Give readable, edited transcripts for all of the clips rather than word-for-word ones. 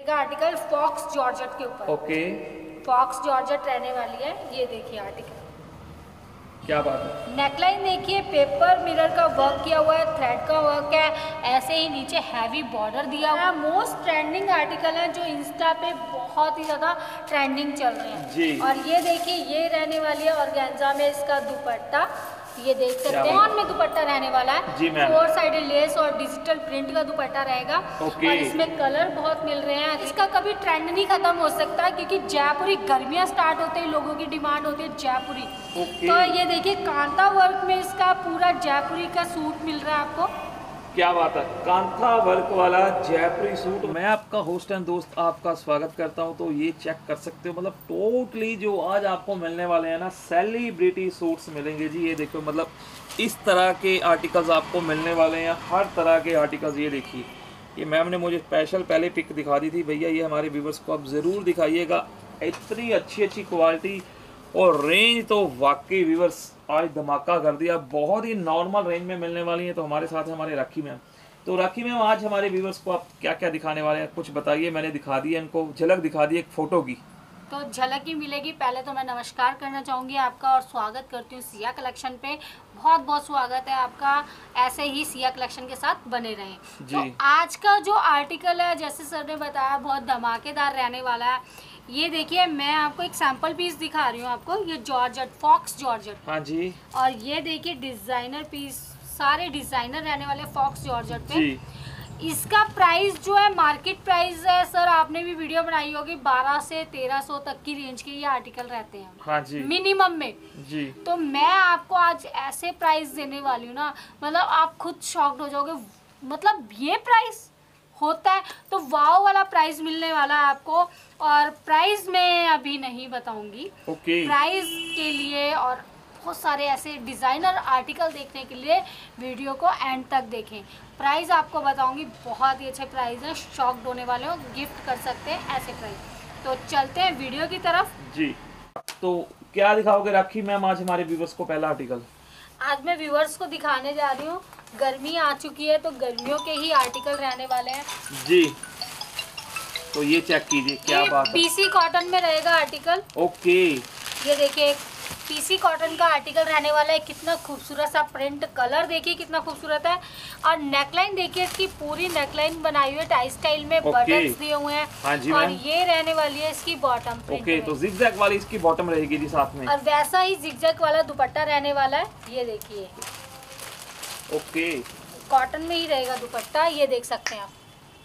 Article fox georgette के ऊपर। Okay, fox georgette रहने वाली है। ये देखिए आर्टिकल, क्या बात है। नेकलाइन देखिए, पेपर मिरर का वर्क किया हुआ है, थ्रेड का वर्क है, ऐसे ही नीचे हैवी बॉर्डर दिया हुआ है। मोस्ट ट्रेंडिंग आर्टिकल है जो इंस्टा पे बहुत ही ज़्यादा ट्रेंडिंग चल रहे हैं जी। और ये देखिए ये रहने वाली है ऑर्गेन्जा में इसका दुपट्टा। ये देख सकते हैं कौन में दुपट्टा रहने वाला है। जी मैम। 4 साइडेड लेस और डिजिटल प्रिंट का दुपट्टा रहेगा। ओके। और इसमें कलर बहुत मिल रहे हैं। इसका कभी ट्रेंड नहीं खत्म हो सकता क्योंकि जयपुरी गर्मियां स्टार्ट होते ही लोगों की डिमांड होती है जयपुरी। ओके। तो ये देखिए कांता वर्क में इसका पूरा जयपुरी का सूट मिल रहा है आपको। क्या बात है, कांथा वर्क वाला जयपुरी सूट। मैं आपका होस्ट एंड दोस्त आपका स्वागत करता हूं। तो ये चेक कर सकते हो, मतलब टोटली जो आज आपको मिलने वाले हैं ना, सेलिब्रिटी सूट्स मिलेंगे जी। ये देखो, मतलब इस तरह के आर्टिकल्स आपको मिलने वाले हैं, हर तरह के आर्टिकल्स। ये देखिए, ये मैम ने मुझे स्पेशल पहले पिक दिखा दी थी, भैया ये हमारे व्यूवर्स को आप ज़रूर दिखाइएगा। इतनी अच्छी अच्छी क्वालिटी और रेंज तो वाकई व्यूवर्स आज धमाका कर दिया। बहुत ही नॉर्मल रेंज में मिलने वाली है। तो हमारे साथ है हमारे राखी मैम। तो राखी मैम, आज हमारे व्यूवर्स को आप क्या क्या दिखाने वाले हैं, कुछ बताइए। मैंने दिखा दी है इनको, झलक दिखा दी एक फ़ोटो की, तो झलक ही मिलेगी। पहले तो मैं नमस्कार करना चाहूँगी आपका और स्वागत करती हूँ सिया कलेक्शन पे। बहुत बहुत स्वागत है आपका, ऐसे ही सिया कलेक्शन के साथ बने रहें जी। तो आज का जो आर्टिकल है, जैसे सर ने बताया, बहुत धमाकेदार रहने वाला है। ये देखिए, मैं आपको एक सैंपल पीस दिखा रही हूँ आपको। ये जॉर्जेट, फॉक्स जॉर्जेट। हाँ जी। और ये देखिए डिजाइनर पीस, सारे डिजाइनर रहने वाले फॉक्स जॉर्जेट पे जी। इसका प्राइस जो है मार्केट प्राइस है सर, आपने भी वीडियो बनाई होगी, 12 से 1300 तक की रेंज के ये आर्टिकल रहते हैं। हाँ जी। मिनिमम में जी। तो मैं आपको आज ऐसे प्राइस देने वाली हूँ ना, मतलब आप खुद शॉक्ड हो जाओगे। मतलब ये प्राइस होता है तो वाव वाला प्राइस मिलने वाला है आपको। और प्राइस मैं अभी नहीं बताऊंगी। ओके। प्राइस के लिए और बहुत सारे ऐसे डिज़ाइनर आर्टिकल देखने के लिए वीडियो को एंड तक देखें। प्राइस आपको बताऊंगी, बहुत ही अच्छे प्राइस हैं, शॉक्ड होने वाले हो, गिफ्ट कर सकते हैं ऐसे प्राइस। तो चलते हैं वीडियो की तरफ जी। तो क्या दिखाओगे राखी मैम आज हमारे व्यूवर्स को पहला आर्टिकल? आज मैं व्यूवर्स को दिखाने जा रही हूँ, गर्मी आ चुकी है तो गर्मियों के ही आर्टिकल रहने वाले हैं जी। तो ये चेक कीजिए, क्या बात है। पीसी कॉटन में रहेगा आर्टिकल। ओके। ये देखिए पीसी कॉटन का आर्टिकल रहने वाला है। कितना खूबसूरत सा प्रिंट, कलर देखिए कितना खूबसूरत है। और नेकलाइन देखिए, इसकी पूरी नेकलाइन बनाई हुई है टाई स्टाइल में, बटन्स दिए हुए हैं। हाँ जी। और ये रहने वाली है इसकी बॉटम। ओके, तो जिगजैग वाली इसकी बॉटम रहेगी जी साथ में। और वैसा ही जिगजैग वाला दुपट्टा रहने वाला है। ये देखिए, ओके, कॉटन में ही रहेगा दुपट्टा, ये देख सकते हैं आप।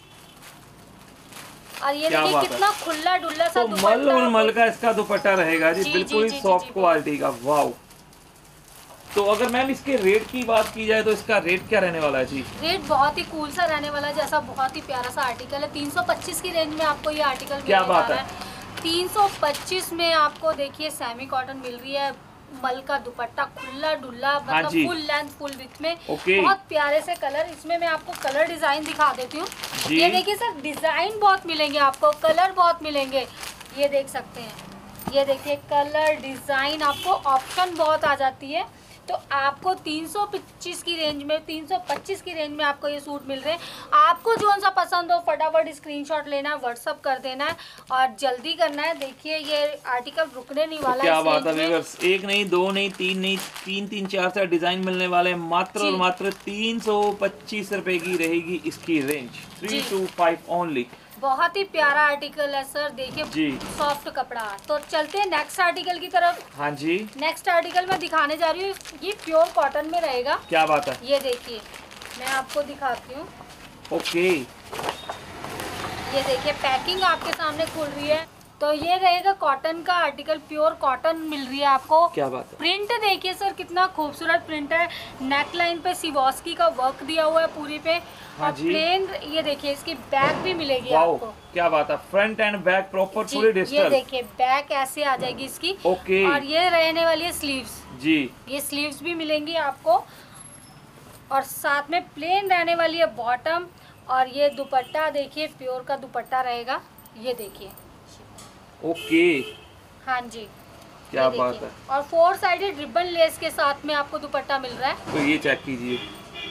और ये देखिए कितना खुला डुल्ला सा तो मल का इसका दुपट्टा रहेगा जी, बिल्कुल ही सॉफ्ट क्वालिटी का। वाव। तो अगर मैम इसके रेट की बात की जाए तो इसका रेट क्या रहने वाला है जी? रेट बहुत ही कूल सा रहने वाला है, जैसा बहुत ही प्यारा सा आर्टिकल है। 325 की रेंज में आपको ये आर्टिकल क्या बात है। 325 में आपको देखिए सेमी कॉटन मिल रही है, मल का दुपट्टा, खुला डुल्ला, मतलब फुल लेंथ फुल विड्थ में। बहुत प्यारे से कलर। इसमें मैं आपको कलर डिजाइन दिखा देती हूँ। ये देखिए सर, डिजाइन बहुत मिलेंगे आपको, कलर बहुत मिलेंगे, ये देख सकते हैं। ये देखिए कलर डिजाइन, आपको ऑप्शन बहुत आ जाती है। तो आपको 325 की रेंज में, 325 की रेंज में आपको ये सूट मिल रहे हैं। आपको जो सा पसंद हो फटाफट स्क्रीनशॉट लेना है, व्हाट्सअप कर देना है और जल्दी करना है। देखिए ये आर्टिकल रुकने नहीं वाला। क्या बात है व्यूअर्स, एक नहीं, दो नहीं, तीन नहीं, तीन 4 डिजाइन मिलने वाले हैं। मात्र और मात्र 325 रुपए की रहेगी इसकी रेंज। 325 ओनली। बहुत ही प्यारा आर्टिकल है सर, देखिए सॉफ्ट कपड़ा। तो चलते हैं नेक्स्ट आर्टिकल की तरफ। हाँ जी। नेक्स्ट आर्टिकल मैं दिखाने जा रही हूँ, ये प्योर कॉटन में रहेगा। क्या बात है। ये देखिए मैं आपको दिखाती हूँ। ओके। ये देखिए पैकिंग आपके सामने खुल रही है। तो ये रहेगा कॉटन का आर्टिकल, प्योर कॉटन मिल रही है आपको। क्या बात है। प्रिंट देखिए सर कितना खूबसूरत प्रिंट है। नेकलाइन पे सिवॉस्की का वर्क दिया हुआ है पूरी पे। हाँ और प्लेन ये देखिए, इसकी बैक भी मिलेगी आपको। क्या बात है, फ्रंट एंड बैक प्रॉपर पूरी डिजिटल। ये देखिए बैक ऐसे आ जाएगी इसकी। ओके। और ये रहने वाली है स्लीव्स जी। ये स्लीव्स भी मिलेंगी आपको। और साथ में प्लेन रहने वाली है बॉटम। और ये दुपट्टा देखिए, प्योर का दुपट्टा रहेगा, ये देखिए। ओके। हाँ जी, क्या बात है। और 4 साइडेड रिबन लेस के साथ में आपको दुपट्टा मिल रहा है। तो ये चेक कीजिए,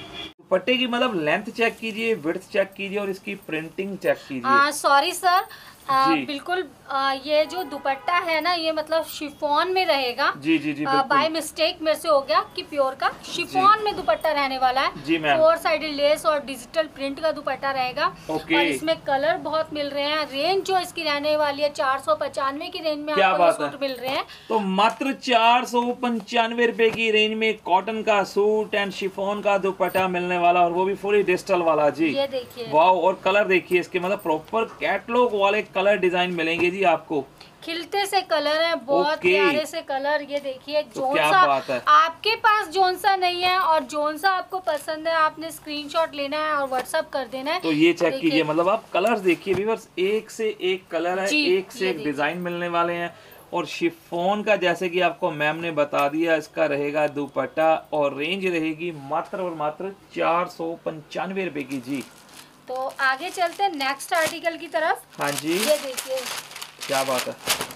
दुपट्टे की मतलब लेंथ चेक कीजिए, विड्थ चेक कीजिए और इसकी प्रिंटिंग चेक कीजिए। सॉरी सर, जी। बिल्कुल ये जो दुपट्टा है ना, ये मतलब शिफॉन में रहेगा। जी जी जी बाय मिस्टेक मेरे से हो गया कि प्योर का शिफॉन में दुपट्टा रहने वाला है। जी मैम। 4 साइडेड लेस और डिजिटल प्रिंट का दुपट्टा रहेगा। ओके। और इसमें कलर बहुत मिल रहे हैं। रेंज जो इसकी रहने वाली है 495 की रेंज में क्या आपको बात सूट है? मिल रहे हैं। तो मात्र 495 रुपए की रेंज में कॉटन का सूट एंड शिफॉन का दुपट्टा मिलने वाला, और वो भी फुली डिजिटल वाला। जी ये देखिए, वाह। और कलर देखिए इसके, मतलब प्रॉपर कैटलॉग वाले कलर डिजाइन मिलेंगे जी आपको। खिलते से कलर है, बहुत ओके। प्यारे से कलर। ये देखिए, तो क्या बात है? आपके पास जोन सा नहीं है और जोन सा आपको पसंद है, आपने स्क्रीनशॉट लेना है और व्हाट्सएप कर देना है। तो ये चेक कीजिए, मतलब आप कलर्स देखिए व्यूअर्स, एक से एक कलर है, जी, एक से ये एक डिजाइन मिलने वाले हैं। और शिफॉन का जैसे कि आपको मैम ने बता दिया, इसका रहेगा दुपट्टा और रेंज रहेगी मात्र और मात्र 495 रुपए की। जी तो आगे चलते हैं नेक्स्ट आर्टिकल की तरफ। हाँ जी, ये देखिए, क्या बात है,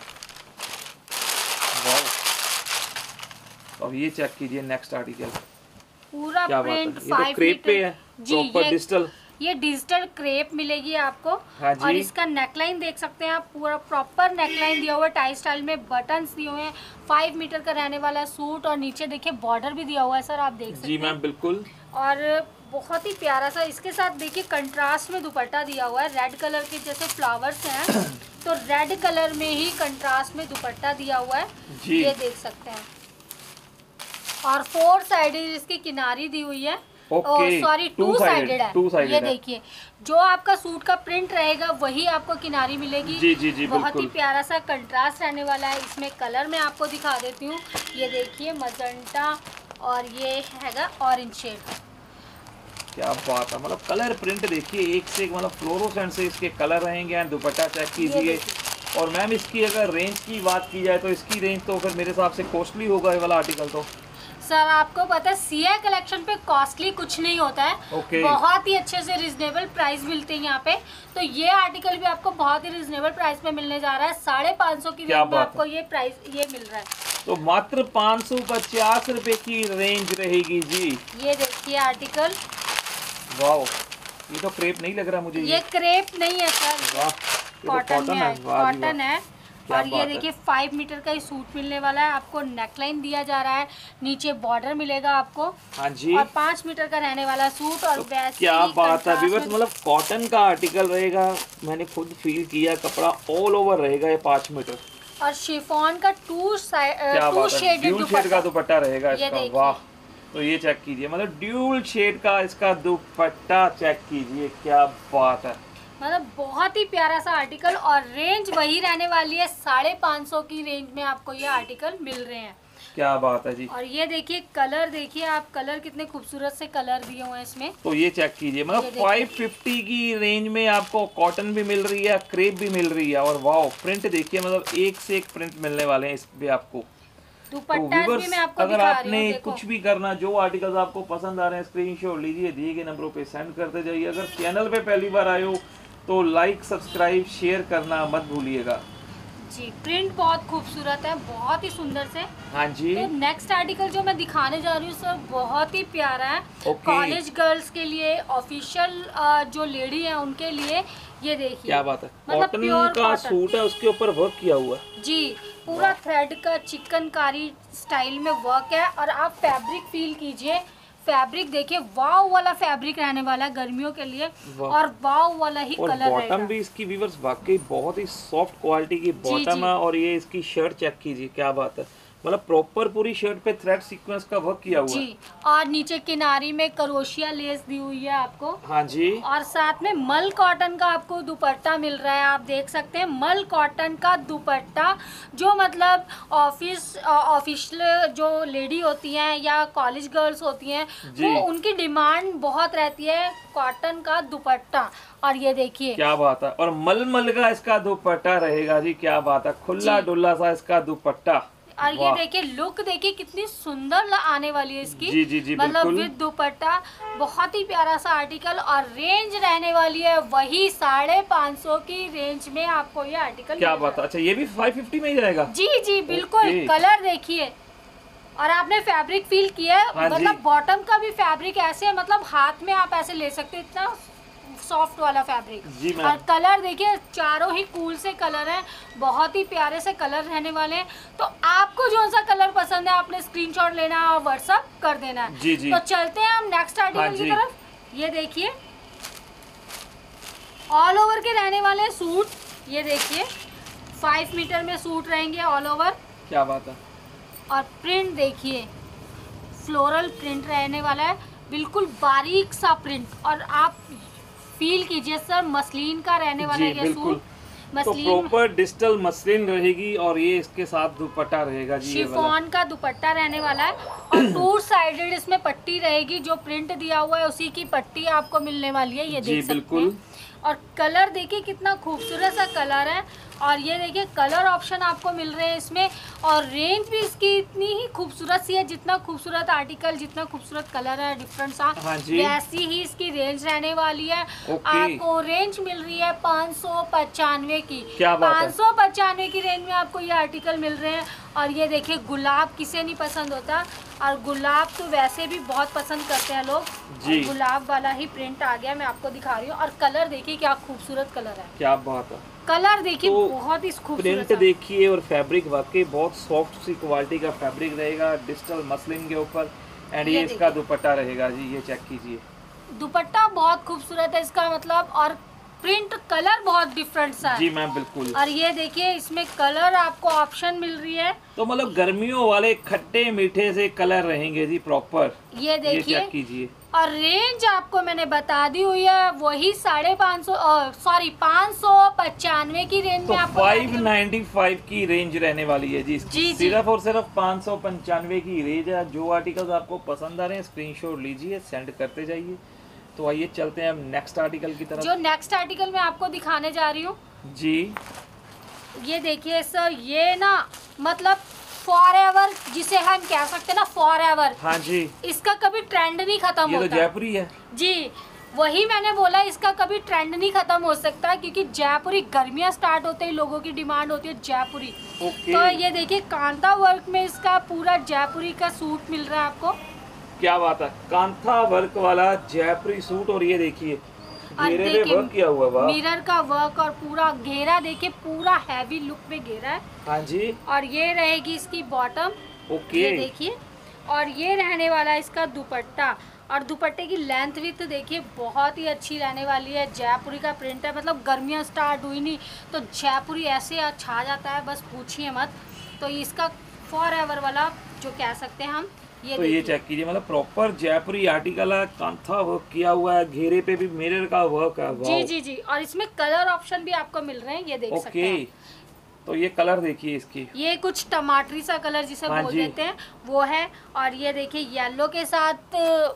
वाह। अब ये चेक कीजिए नेक्स्ट आर्टिकल, पूरा क्या बात है, प्रिंट ये तो 5 क्रेप पे मीटर। है, जी, प्रॉपर डिजिटल। ये डिजिटल क्रेप मिलेगी आपको। हाँ जी। और इसका नेकलाइन देख सकते हैं आप, पूरा प्रॉपर नेकलाइन दिया हुआ है, टाई स्टाइल में बटन्स दिए हुए हैं। 5 मीटर का रहने वाला सूट, और नीचे देखिए बॉर्डर भी दिया हुआ है सर, आप देख सकते जी हैं। मैम बिल्कुल। और बहुत ही प्यारा सा इसके साथ देखिए कंट्रास्ट में दुपट्टा दिया हुआ है। रेड कलर के जैसे फ्लावर्स हैं तो रेड कलर में ही कंट्रास्ट में दुपट्टा दिया हुआ है। जी। ये देख सकते हैं। और 4 साइडेड इसकी किनारी दी हुई है। ओके, सॉरी, 2 साइडेड है। 2 साइडेड ये है। देखिए, जो आपका सूट का प्रिंट रहेगा वही आपको किनारी मिलेगी। जी जी जी बहुत ही बिल्कुल। प्यारा सा कंट्रास्ट रहने वाला है। इसमें कलर मैं आपको दिखा देती हूँ। ये देखिए, मजेंटा और ये हैगा ऑरेंज शेड। क्या बात है, मतलब कलर प्रिंट देखिए एक से एक, मतलब फ्लोरोसेंट से इसके कलर रहेंगे। एंड दुपट्टा चेक कीजिए। और मैम इसकी अगर रेंज की बात की जाए तो इसकी रेंज तो फिर मेरे हिसाब से कॉस्टली होगा ये वाला आर्टिकल। तो सर आपको पता है सीआई कलेक्शन पे कॉस्टली कुछ नहीं होता है। ओके। बहुत ही अच्छे से रिजनेबल प्राइस मिलते हैं यहाँ पे। तो ये आर्टिकल भी आपको बहुत ही रिजनेबल प्राइस में मिलने जा रहा है। 550 की रेंज में आपको ये प्राइस ये मिल रहा है। तो मात्र 550 रुपए की रेंज रहेगी जी। ये देखिए आर्टिकल, वाह, ये तो क्रेप नहीं लग रहा मुझे। ये क्रेप नहीं है सर, वाह, ये तो कॉटन है। वाह जी कॉटन वाह। है। क्या और ये बात है। देखिए 5 मीटर का ही सूट मिलने वाला है आपको। नेकलाइन दिया जा रहा है, नीचे बॉर्डर मिलेगा आपको। हाँ जी। और 5 मीटर का रहने वाला सूट। और वैसे क्या ही बात है contrast व्यूअर्स, में- मतलब कॉटन का आर्टिकल रहेगा। मैंने खुद फील किया, कपड़ा ऑल ओवर रहेगा ये 5 मीटर। और शिफॉन का 2 क्या बात है, शेडेड ड्यूल शेड का दुपट्टा रहेगा ये इसका। देखिए। वाह, तो ये चेक कीजिए, मतलब ड्यूल शेड का इसका दुपट्टा चेक कीजिए, क्या बात है। मतलब बहुत ही प्यारा सा आर्टिकल। और रेंज वही रहने वाली है, 550 की रेंज में आपको ये आर्टिकल मिल रहे हैं। क्या बात है जी। और ये देखिए कलर, देखिए आप कलर कितने खूबसूरत से कलर दिए हुए हैं इसमें। तो ये चेक कीजिए, मतलब ये देखिए। 550 की रेंज में आपको कॉटन भी मिल रही है, क्रेप भी मिल रही है। और वाह, प्रिंट देखिए, मतलब एक से एक प्रिंट मिलने वाले हैं इस पे आपको। तो दुपट्टा भी व्यूअर्स, मैं आपको अगर दिखा रही आपने हूँ, देखो। कुछ भी करना, जो आर्टिकल्स आपको पसंद आ रहे हैं स्क्रीनशॉट लीजिए, दिए गए नंबरों पे सेंड करते जाइए। अगर चैनल पे पहली बार आए हो तो लाइक, सब्सक्राइब, शेयर करना मत भूलिएगा। जी, प्रिंट बहुत खूबसूरत है, बहुत ही सुंदर से। हाँ जी। तो नेक्स्ट आर्टिकल जो मैं दिखाने जा रही हूँ सर, बहुत ही प्यारा है। ओके। कॉलेज गर्ल्स के लिए, ऑफिशियल जो लेडी है उनके लिए। ये देखिए, क्या बात है, मतलब कॉटन प्योर का कॉटन। सूट है, उसके ऊपर वर्क किया हुआ है। जी, पूरा थ्रेड का चिकनकारी स्टाइल में वर्क है। और आप फैब्रिक फील कीजिए, फैब्रिक देखिए, वाव वाला फैब्रिक रहने वाला है गर्मियों के लिए। वाह। और वाव वाला ही और कलर बॉटम रहेगा। भी इसकी व्यूअर्स वाकई बहुत ही सॉफ्ट क्वालिटी की बॉटम जी। है। और ये इसकी शर्ट चेक कीजिए, क्या बात है, मतलब प्रॉपर पूरी शर्ट पे थ्रेड सीक्वेंस का वर्क किया हुआ है। जी, और नीचे किनारी में करोशिया लेस दी हुई है आपको। हाँ जी। और साथ में मल कॉटन का आपको दुपट्टा मिल रहा है। आप देख सकते हैं मल कॉटन का दुपट्टा, जो मतलब ऑफिशियल जो लेडी होती हैं या कॉलेज गर्ल्स होती हैं, जी। वो उनकी डिमांड बहुत रहती है कॉटन का दुपट्टा। और ये देखिए, क्या बात है, और मलमल का इसका दुपट्टा रहेगा जी, क्या बात है, खुला जी। डुल्ला सा इसका दुपट्टा। और ये वाह। देखिए लुक देखिए कितनी सुंदर आने वाली है इसकी। जी जी जी मतलब बिल्कुल। विद दुपट्टा, बहुत ही प्यारा सा आर्टिकल। और रेंज रहने वाली है वही 550 की रेंज में आपको ये आर्टिकल क्या मिल बात है, रहा अच्छा ये भी 550 में ही जाएगा। है। जी जी बिल्कुल। ओके। कलर देखिए, और आपने फैब्रिक फील किया है, हाँ मतलब जी। बॉटम का भी फैब्रिक ऐसे है, मतलब हाथ में आप ऐसे ले सकते हो, इतना सॉफ्ट वाला फैब्रिक। जी मैम। और कलर देखिए, चारों ही कूल से कलर हैं, बहुत ही प्यारे से कलर रहने वाले हैं। तो आपको जो सा कलर पसंद है आपने स्क्रीनशॉट लेना और व्हाट्सअप कर देना है। जी जी। तो चलते हैं हम नेक्स्ट हाँ आर्टिकल की जी। तरफ। ये देखिए ऑल ओवर के रहने वाले सूट, ये देखिए 5 मीटर में सूट रहेंगे ऑल ओवर। क्या बात है। और प्रिंट देखिए, फ्लोरल प्रिंट रहने वाला है, बिल्कुल बारीक सा प्रिंट। और आप फील कीजिए सर, मसलिन का रहने वाला जी है ये बिल्कुल। सूट। तो मसलिन प्रॉपर डिजिटल मसलिन रहेगी और ये इसके साथ दुपट्टा रहेगा जी, ये वाला। शिफॉन का दुपट्टा रहने वाला है और 2 साइडेड इसमें पट्टी रहेगी, जो प्रिंट दिया हुआ है उसी की पट्टी आपको मिलने वाली है, ये जी देख सकते बिल्कुल। हैं। और कलर देखिए कितना खूबसूरत सा कलर है। और ये देखिए कलर ऑप्शन आपको मिल रहे हैं इसमें, और रेंज भी इसकी इतनी ही खूबसूरत सी है, जितना खूबसूरत आर्टिकल जितना खूबसूरत कलर है डिफरेंट सा, हाँ जी। वैसी ही इसकी रेंज रहने वाली है। ओके। आपको रेंज मिल रही है 595 की। क्या बात है। 595 की रेंज में आपको ये आर्टिकल मिल रहे हैं। और ये देखिए गुलाब किसे नहीं पसंद होता, और गुलाब तो वैसे भी बहुत पसंद करते हैं लोग जी। और गुलाब वाला ही प्रिंट आ गया, मैं आपको दिखा रही हूँ। और कलर देखिए क्या खूबसूरत कलर है, क्या बात है। कलर देखिए तो बहुत ही खूबसूरत प्रिंट है। देखिए और फैब्रिक वाकई बहुत सॉफ्ट सी क्वालिटी का फैब्रिक रहेगा डिजिटल मसलिन के ऊपर। एंड ये ये इसका देखिए। दुपट्टा रहेगा जी, ये चेक कीजिए। दुपट्टा बहुत खूबसूरत है इसका, मतलब, और प्रिंट कलर बहुत डिफरेंट सा जी है। मैम बिल्कुल। और ये देखिए इसमें कलर आपको ऑप्शन मिल रही है, तो मतलब गर्मियों वाले खट्टे मीठे से कलर रहेंगे जी प्रॉपर। ये ये देखिए। चेक कीजिए। और रेंज आपको मैंने बता दी हुई है, वही 595 की रेंज तो में आपको 595 की रेंज रहने वाली है जी इसकी। जी, जी। सिर्फ और सिर्फ 595 की रेंज है। जो आर्टिकल्स आपको पसंद आ रहे हैं स्क्रीनशॉट लीजिए, सेंड करते जाइए। तो आइए चलते हैं हम नेक्स्ट आर्टिकल की तरफ। जो नेक्स्ट आर्टिकल मैं आपको दिखाने जा रही हूँ, जी। ये देखिए सर, ये ना मतलब फॉर एवर जिसे हम कह सकते हैं ना, फॉर एवर, हाँ जी। इसका कभी ट्रेंड नहीं खत्म ये तो होता। जयपुरी है जी वही मैंने बोला, इसका कभी ट्रेंड नहीं खत्म हो सकता, क्योंकि जयपुरी गर्मियाँ स्टार्ट होते ही लोगों की डिमांड होती है जयपुरी। ओके। तो ये देखिए कांता वर्क में इसका पूरा जयपुरी का सूट मिल रहा है आपको। क्या बात है, कांथा वर्क वाला जयपुरी सूट। और ये देखिए और घेरे में देखिए वर्क किया हुआ है। वाह। मिरर का वर्क और पूरा घेरा देखिए, पूरा हैवी लुक में घेरा है। हाँ जी। और ये रहेगी इसकी बॉटम, ओके। ये देखिए। और ये रहने वाला है इसका दुपट्टा, और दुपट्टे की लेंथ भी तो देखिए बहुत ही अच्छी रहने वाली है। जयपुरी का प्रिंट है, मतलब गर्मियाँ स्टार्ट हुई नहीं तो जयपुरी ऐसे छा जाता है, बस पूछिए मत। तो इसका फॉर एवर वाला जो कह सकते हैं हम, ये तो ये चेक कीजिए, मतलब प्रॉपर जयपुरी आर्टिकल है, कांथा वर्क किया हुआ है, घेरे पे भी मिरर का वर्क है। जी वाह। जी जी। और इसमें कलर ऑप्शन भी आपको मिल रहे हैं, ये देख सकते ओके। हैं। तो ये कलर देखिए इसकी। ये कुछ टमाटरी सा कलर जिसे हाँ बोल जी। देते हैं वो है। और ये देखिए येलो के साथ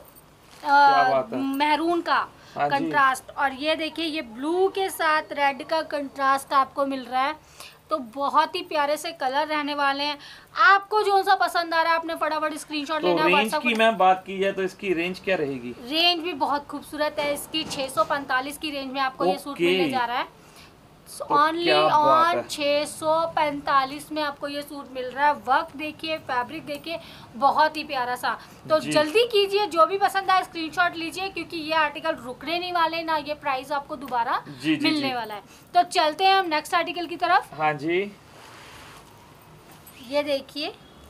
बात है। मैरून का हाँ जी। कंट्रास्ट। और ये देखिए ये ब्लू के साथ रेड का कंट्रास्ट आपको मिल रहा है। तो बहुत ही प्यारे से कलर रहने वाले हैं। आपको जो सा पसंद आ रहा है आपने फटाफट स्क्रीनशॉट तो लेना है, रेंज व्हाट्सएप की मैम बात की जाए तो इसकी रेंज क्या रहेगी? रेंज भी बहुत खूबसूरत है इसकी। 645 की रेंज में आपको ये सूट ओके। मिलने जा रहा है। ओनली क्या बात ऑन है। 645 में आपको ये सूट मिल रहा है। वर्क देखिए, फैब्रिक देखिए, बहुत ही प्यारा सा। तो जी। जल्दी कीजिए, जो भी पसंद आए स्क्रीनशॉट लीजिए, क्योंकि ये आर्टिकल रुकने नहीं वाले ना, ये प्राइस आपको दोबारा जी, जी, मिलने जी। वाला है। तो चलते हैं हम नेक्स्ट आर्टिकल की तरफ। हाँ जी। ये देखिए,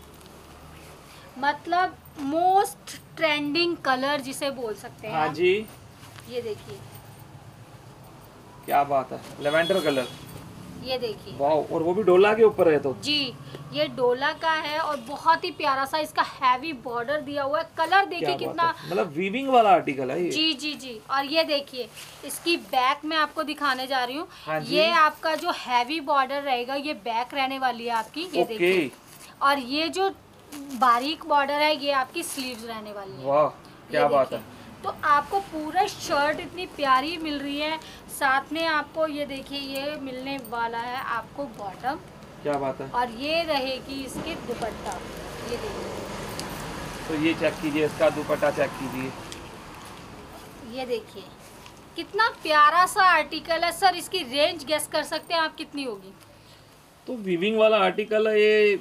मतलब मोस्ट ट्रेंडिंग कलर जिसे बोल सकते हैं हाँ हम। जी। ये देखिए, क्या बात है, लेवेंडर कलर। ये देखिए वाह। और वो भी डोला के ऊपर है तो। जी, ये डोला का है और बहुत ही प्यारा सा इसका हैवी बॉर्डर दिया हुआ है। कलर देखिए क्या कितना, बात है, मतलब वीविंग वाला आर्टिकल है ये। जी जी जी। और ये देखिए इसकी बैक में आपको दिखाने जा रही हूँ। हाँ जी। ये आपका जो हैवी बॉर्डर रहेगा, ये बैक रहने वाली है आपकी, ये ओके। देखिए। और ये जो बारीक बॉर्डर है, ये आपकी स्लीव्स रहने वाली है। वाह, क्या ये बात देखिए। है। तो आपको पूरा शर्ट इतनी प्यारी मिल रही है। साथ में आपको ये देखिए ये मिलने वाला है आपको बॉटम, क्या बात है। और ये रहेगी इसकी दुपट्टा, ये देखिए। तो ये चेक कीजिए, इसका दुपट्टा चेक कीजिए। ये देखिए कितना प्यारा सा आर्टिकल है। सर इसकी रेंज गेस कर सकते हैं आप कितनी होगी? तो वीविंग वाला आर्टिकल है ये,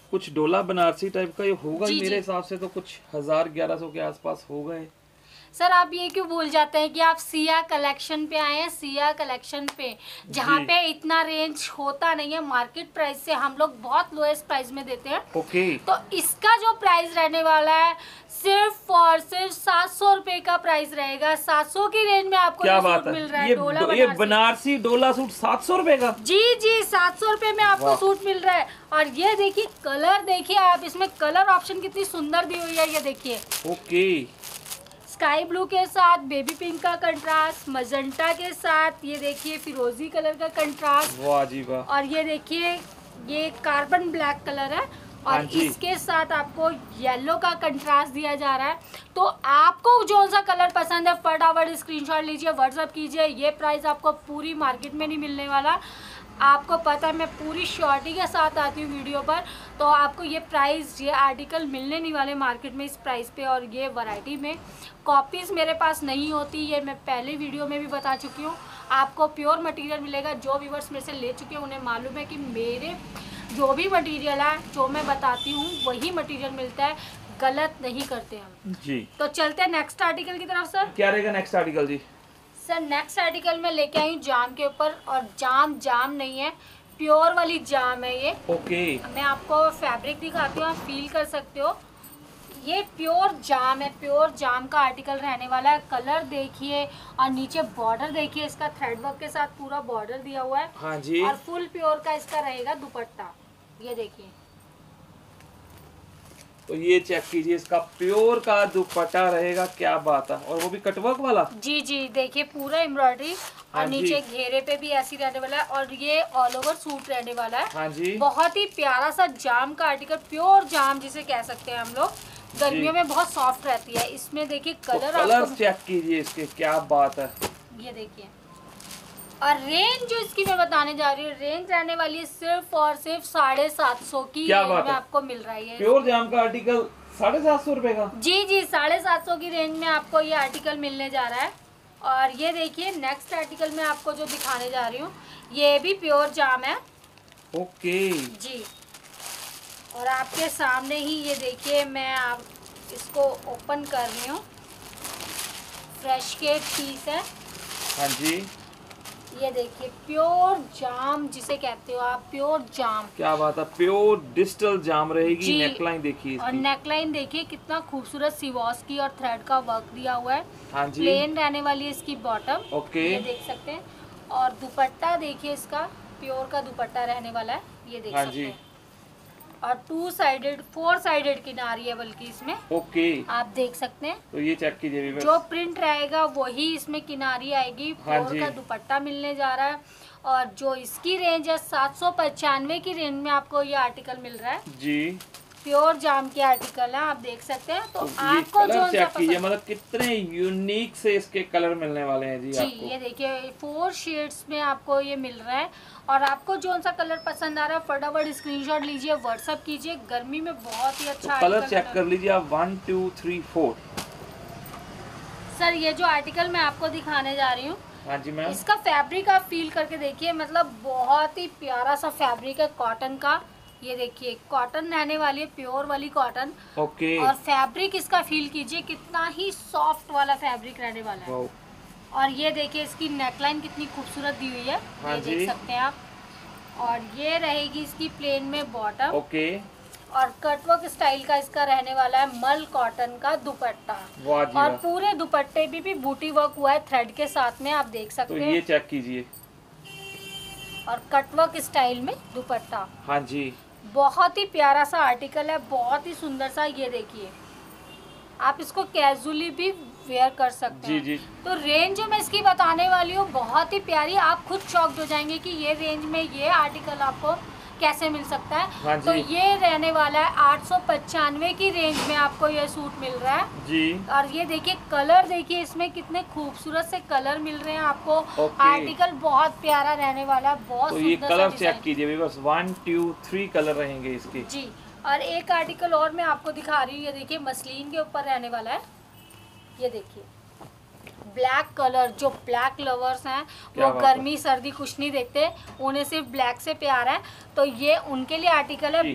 कुछ डोला बनारसी टाइप का ये होगा ही, जी, मेरे जी। हिसाब से तो कुछ 1000-1100 के आसपास होगा ये। सर आप ये क्यों भूल जाते हैं कि आप सिया कलेक्शन पे आए हैं, सिया कलेक्शन पे जहाँ जी। पे इतना रेंज होता नहीं है। मार्केट प्राइस से हम लोग बहुत लोएस्ट प्राइस में देते हैं। ओके। तो इसका जो प्राइस रहने वाला है सिर्फ और सिर्फ 700 रुपए का प्राइस रहेगा। 700 की रेंज में आपको क्या ये बात सूट है, मिल रहा है, ये डोला ये बनारसी। बनारसी डोला सूट 700 रुपए का। जी जी 700 रुपए में आपको वाह। सूट मिल रहा है। और ये देखिए कलर, देखिए आप इसमें कलर ऑप्शन कितनी सुंदर दी हुई है। ये देखिए ओके। स्काई ब्लू के साथ बेबी पिंक का कंट्रास्ट, मजेंटा के साथ ये देखिए फिरोजी कलर का कंट्रास्ट, वाह जी वाह। और ये देखिए ये कार्बन ब्लैक कलर है हाँ और जी। इसके साथ आपको येलो का कंट्रास्ट दिया जा रहा है। तो आपको जो सा कलर पसंद है फटाफट स्क्रीनशॉट लीजिए, व्हाट्सअप कीजिए। ये प्राइस आपको पूरी मार्केट में नहीं मिलने वाला। आपको पता है मैं पूरी श्योरिटी के साथ आती हूँ वीडियो पर, तो आपको ये प्राइस, ये आर्टिकल मिलने नहीं वाले मार्केट में इस प्राइस पे। और ये वैरायटी में कॉपीज़ मेरे पास नहीं होती, ये मैं पहले वीडियो में भी बता चुकी हूँ। आपको प्योर मटेरियल मिलेगा। जो व्यूअर्स मेरे से ले चुके हैं उन्हें मालूम है कि मेरे जो भी मटेरियल है जो मैं बताती हूँ वही मटेरियल मिलता है, गलत नहीं करते हम जी। तो चलते हैं नेक्स्ट आर्टिकल की तरफ। सर क्या रहेगा नेक्स्ट आर्टिकल जी? सर नेक्स्ट आर्टिकल में लेके आई हूँ जाम के ऊपर, और जाम नहीं है, प्योर वाली जाम है ये। ओके। मैं आपको फैब्रिक दिखाती हूँ, आप फील कर सकते हो। ये प्योर जाम है, प्योर जाम का आर्टिकल रहने वाला है। कलर देखिए और नीचे बॉर्डर देखिए, इसका थ्रेड वर्क के साथ पूरा बॉर्डर दिया हुआ है। हाँ जी। और फुल प्योर का इसका रहेगा दुपट्टा, ये देखिए। तो ये चेक कीजिए, इसका प्योर का दुपट्टा रहेगा, क्या बात है। और वो भी कटवर्क वाला। जी जी देखिए पूरा एम्ब्रॉयडरी हाँ और जी। नीचे घेरे पे भी ऐसी रहने वाला है, और ये ऑल ओवर सूट रहने वाला है। हाँ जी। बहुत ही प्यारा सा जाम का आर्टिकल, प्योर जाम जिसे कह सकते हैं हम लोग। गर्मियों में बहुत सॉफ्ट रहती है। इसमें देखिए कलर कलर चेक कीजिए इसके, क्या बात है। ये देखिए। और रेंज जो इसकी मैं बताने जा रही हूँ, रेंज रहने वाली है सिर्फ और सिर्फ 750 की क्या रेंज बात में है। आपको मिल रहा है। प्योर जाम का आर्टिकल 750 रुपए का। जी जी 750 की रेंज में आपको ये आर्टिकल मिलने जा रहा है। और ये देखिए नेक्स्ट आर्टिकल में आपको जो दिखाने जा रही हूँ ये भी प्योर जाम है। ओके जी। और आपके सामने ही ये देखिए, मैं आप इसको ओपन कर रही हूँ। फ्रेश के पीस है। हाँ जी। ये देखिए प्योर जाम जिसे कहते हो आप, प्योर जाम। क्या बात है, प्योर डिजिटल जाम रहेगी। जी। नेकलाइन देखिए और इसकी। नेकलाइन देखिए कितना खूबसूरत सिवॉस की और थ्रेड का वर्क दिया हुआ है। हाँ जी। प्लेन रहने वाली है इसकी बॉटम। ओके। ये देख सकते हैं। और दुपट्टा देखिए इसका प्योर का दुपट्टा रहने वाला है, ये देख हाँ सकते जी। हैं। और 4 साइडेड किनारी है बल्कि इसमें, ओके। आप देख सकते हैं। तो ये चेक कीजिए व्यूअर्स। जो प्रिंट रहेगा वही इसमें किनारी आएगी। हाँ प्योर जी। का दुपट्टा मिलने जा रहा है। और जो इसकी रेंज है 795 की रेंज में आपको ये आर्टिकल मिल रहा है। जी। प्योर जाम के आर्टिकल है, आप देख सकते हैं। तो तो ये आपको जो कलर चेक कीजिए, पसंद, मतलब कितने यूनिक से इसके कलर मिलने वाले हैं जी जी आपको। ये देखिए 4 शेड्स में आपको ये मिल रहा है। और आपको जो सा कलर पसंद आ रहा है फटाफट स्क्रीनशॉट लीजिए, व्हाट्सअप कीजिए। गर्मी में बहुत ही अच्छा तो कलर आर्टिकल चेक कर लीजिए आप, 1 2 3 4। सर ये जो आर्टिकल मैं आपको दिखाने जा रही हूँ हाँ जी मैम। इसका फैब्रिक आप फील करके देखिए, मतलब बहुत ही प्यारा सा फैब्रिक है कॉटन का। ये देखिए कॉटन रहने वाली है, प्योर वाली कॉटन। ओके। और फैब्रिक इसका फील कीजिए कितना ही सॉफ्ट वाला फैब्रिक रहने वाला है। वाओ। और ये देखिए इसकी नेकलाइन कितनी खूबसूरत दी हुई है, हाँ ये जी। देख सकते हैं आप। और ये रहेगी इसकी प्लेन में बॉटम। ओके। और कटवर्क स्टाइल का इसका रहने वाला है मल कॉटन का दुपट्टा। वाह जी और वाह। पूरे दुपट्टे भी बूटी वर्क हुआ है थ्रेड के साथ में, आप देख तो सकते ये हैं। चेक कीजिए। और कटवर्क स्टाइल में दुपट्टा, हाँ जी। बहुत ही प्यारा सा आर्टिकल है, बहुत ही सुंदर सा। ये देखिए आप इसको कैजुअली भी वेयर कर सकते जी हैं। जी। तो रेंज जो मैं इसकी बताने वाली हूँ बहुत ही प्यारी, आप खुद शॉक्ड हो जाएंगे कि ये रेंज में ये आर्टिकल आपको कैसे मिल सकता है। हाँ तो जी। ये रहने वाला है 895 की रेंज में आपको ये सूट मिल रहा है। जी। और ये देखिए कलर देखिए इसमें कितने खूबसूरत से कलर मिल रहे हैं आपको। ओके। आर्टिकल बहुत प्यारा रहने वाला है, बहुत तो ये सुंदर सा कलर चेक डिजाइन। कीजिए बस, 1 2 3 कलर रहेंगे इसके। जी। और एक आर्टिकल और मैं आपको दिखा रही हूँ, ये देखिए मसलिन के ऊपर रहने वाला है। ये देखिए ब्लैक कलर, जो ब्लैक लवर्स हैं क्या वो बात है। गर्मी सर्दी कुछ नहीं देखते, उन्हें सिर्फ ब्लैक से प्यार है। तो ये उनके लिए आर्टिकल है। जी।